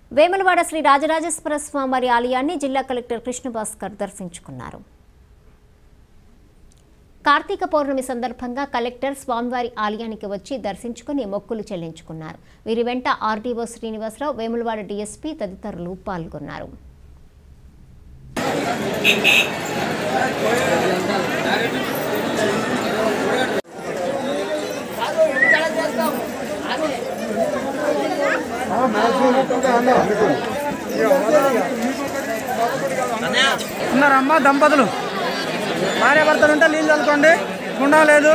వేములవాడ శ్రీ రాజరాజేశ్వర స్వామివారి ఆలయాన్ని జిల్లా కలెక్టర్ కృష్ణభాస్కర్ దర్శించుకున్నారు. కార్తీక పౌర్ణమి సందర్భంగా కలెక్టర్ స్వామివారి ఆలయానికి వచ్చి దర్శించుకుని మొక్కులు చెల్లించుకున్నారు. వీరి వెంట ఆర్డీఓ శ్రీనివాసరావు, వేములవాడ డీఎస్పీ తదితరులు పాల్గొన్నారు. ఉన్నారమ్మా దంపతులు భార్య భర్తలు ఉంటే నీళ్ళు చల్లుకోండి, గుండా లేదు.